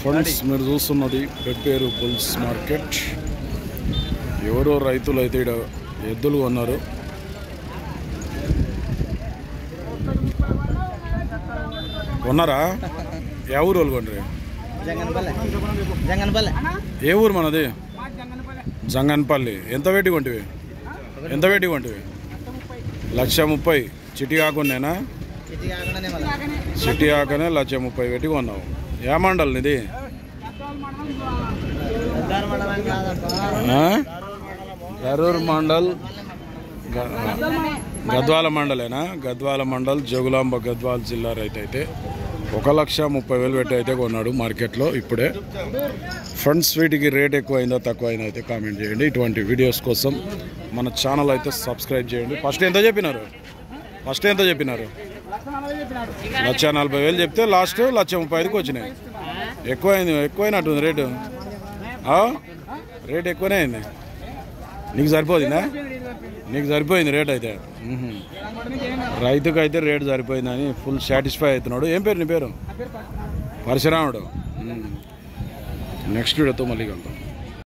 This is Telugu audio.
ఫ్రెండ్స్ మీరు చూస్తున్నది పెబ్బేరు బుల్స్ మార్కెట్. ఎవరో రైతులు అయితే ఇక్కడ ఎద్దులు కొన్నారు. కొన్నారా? ఏ ఊరు వాళ్ళు కొనరు? ఏ ఊరు మనది? జంగన్పల్లి. ఎంత పెట్టి కొంటివి? 1,30,000. చిట్టి కాకుండానా? చిట్టి కాకనే 1,30,000 పెట్టి కొన్నావు. ఏ మండల్ ఇది? ఎరూరు మండల్, గద్వాల మండలేనా? గద్వాల మండల్, జోగులాంబ గద్వాల జిల్లా రైతు అయితే 1,30,000 పెట్టి అయితే కొన్నాడు మార్కెట్లో ఇప్పుడే. ఫ్రెండ్స్ వీటికి రేట్ ఎక్కువైందా తక్కువైందా అయితే కామెంట్ చేయండి. ఇటువంటి వీడియోస్ కోసం మన ఛానల్ అయితే సబ్స్క్రైబ్ చేయండి. ఫస్ట్ ఎంత చెప్పినారు? 1,40,000 చెప్తే లాస్ట్ 1,30,000కి వచ్చినాయి. ఎక్కువైనట్టుంది రేటు. రేట్ ఎక్కువనే అయింది. నీకు సరిపోయిందా? నీకు సరిపోయింది రేట్ అయితే. రైతుకు అయితే రేటు సరిపోయిందని ఫుల్ సాటిస్ఫై అవుతున్నాడు. ఏం పేరు నీ పేరు? పరశురాముడు. నెక్స్ట్ వీడియోతో మళ్ళీ కలుద్దాం.